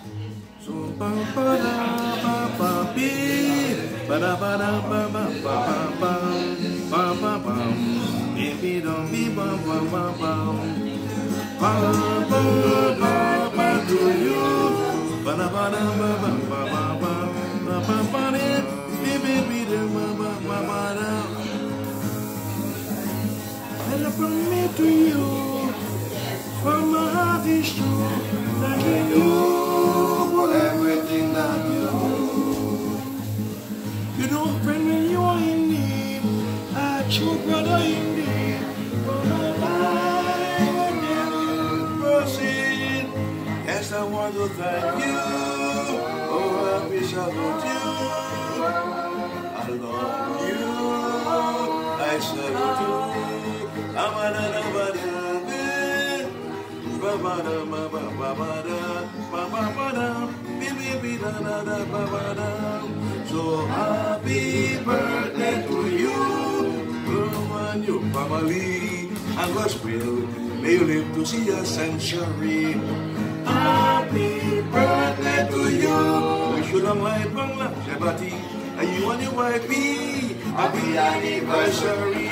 So ba ba da ba ba be ba da ba da ba ba ba ba ba ba ba be don't be ba ba ba ba ba ba ba ba to you ba da ba da ba ba ba ba ba ba ba be da ba ba ba ba da. And I promise to you, from my heart is true, thanking you for everything that you do. You know, friend, when you are in need, a true brother indeed, for my life and every proceed. Yes, I want to thank you, oh, I wish I loved you. I love you, I salute you. So happy birthday to you and your family, and God's will, may you live to see a century. Happy birthday to you. We should have my bangla Shabati, and you and your wife be happy anniversary.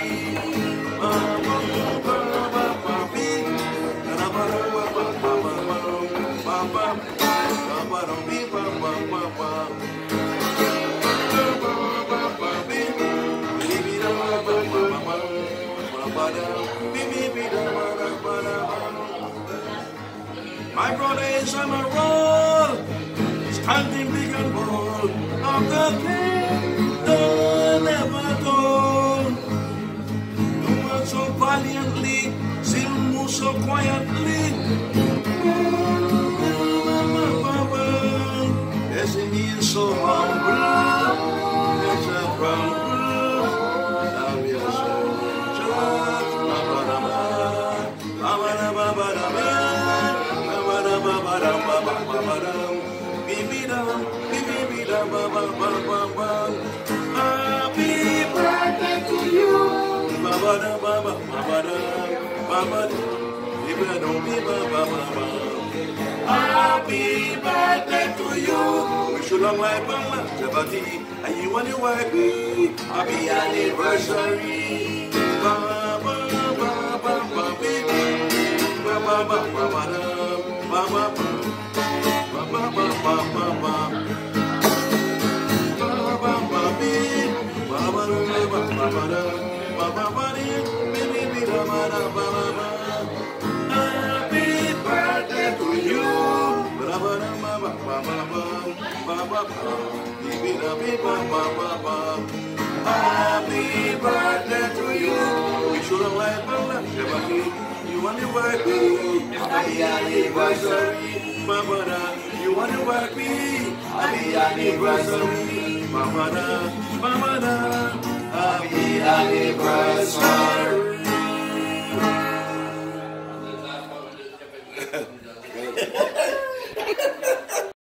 My brother is on a roll, standing big and bold, of the kingdom never told. So valiantly, still move so quietly. Yes, he is so humble. Yes, I'm humble. Now we are so just. Happy birthday to you. Happy birthday to you. We should have my bangla Jabati, and you and your wife be happy anniversary. Ba ba ba ba ba baby, ba ba ba ba ba ba ba ba ba ba ba ba ba. Happy birthday to you. Happy birthday to you. We should have liked you and your wife. Happy anniversary. You and your wife. Happy anniversary. Happy anniversary.